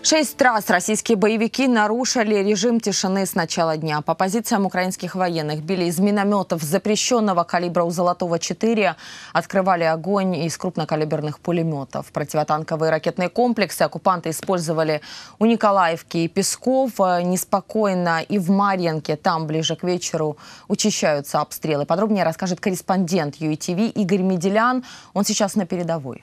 6 раз российские боевики нарушили режим тишины с начала дня. По позициям украинских военных били из минометов запрещенного калибра у «Золотого-4», открывали огонь из крупнокалиберных пулеметов. Противотанковые ракетные комплексы оккупанты использовали у Николаевки и Песков. Неспокойно и в Марьинке. Там ближе к вечеру учащаются обстрелы. Подробнее расскажет корреспондент ЮАТВ Игорь Меделян. Он сейчас на передовой.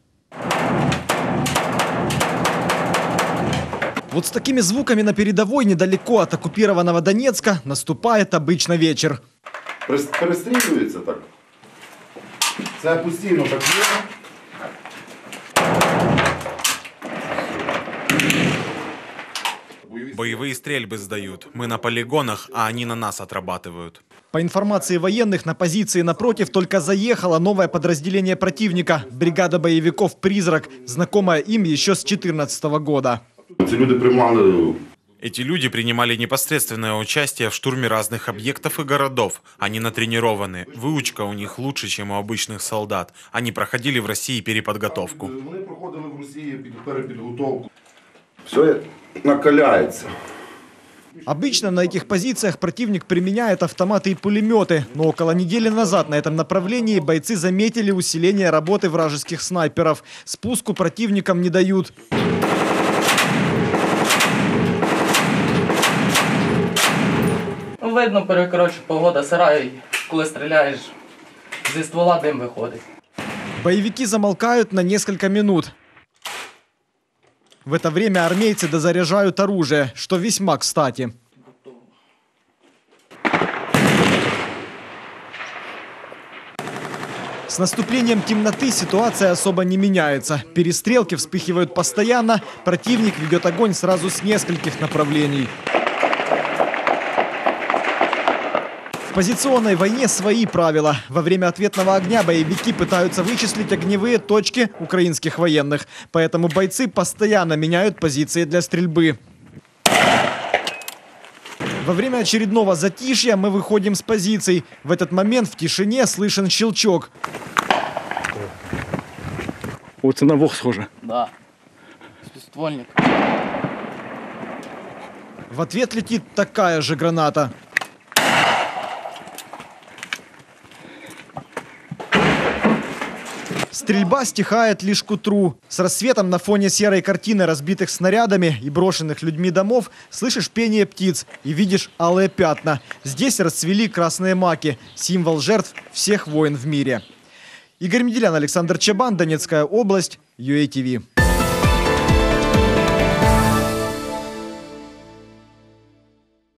Вот с такими звуками на передовой, недалеко от оккупированного Донецка, наступает обычно вечер. Перестрілюється так. Це постійно так є. Боевые стрельбы сдают. Мы на полигонах, а они на нас отрабатывают. По информации военных, на позиции напротив только заехало новое подразделение противника – бригада боевиков «Призрак», знакомая им еще с 2014 года. Эти люди принимали непосредственное участие в штурме разных объектов и городов. Они натренированы. Выучка у них лучше, чем у обычных солдат. Они проходили в России переподготовку. Они проходили в России переподготовку. Все накаляется. Обычно на этих позициях противник применяет автоматы и пулеметы. Но около недели назад на этом направлении бойцы заметили усиление работы вражеских снайперов. Спуску противникам не дают. Видно, коротше, погода сира, і коли стріляєш, зі ствола дим виходить. Боевики замолкают на несколько минут. В это время армейцы дозаряжают оружие, что весьма кстати. С наступлением темноты ситуация особо не меняется. Перестрелки вспыхивают постоянно, противник ведет огонь сразу с нескольких направлений. В позиционной войне свои правила. Во время ответного огня боевики пытаются вычислить огневые точки украинских военных. Поэтому бойцы постоянно меняют позиции для стрельбы. Во время очередного затишья мы выходим с позиций. В этот момент в тишине слышен щелчок. Вот це на вог схоже. Да. Ствольник. В ответ летит такая же граната. Стрельба стихает лишь к утру. С рассветом на фоне серой картины разбитых снарядами и брошенных людьми домов слышишь пение птиц и видишь алые пятна. Здесь расцвели красные маки, символ жертв всех войн в мире. Игорь Меделян, Александр Чабан, Донецкая область, ЮАТВ.